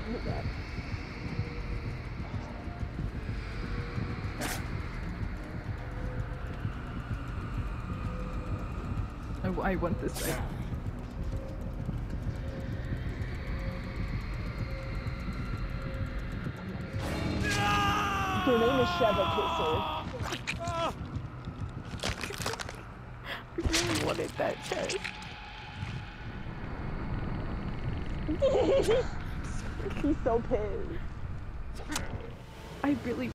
I want this way. Your name is Sheva Kisser. I really wanted that chest. He's so pissed. I really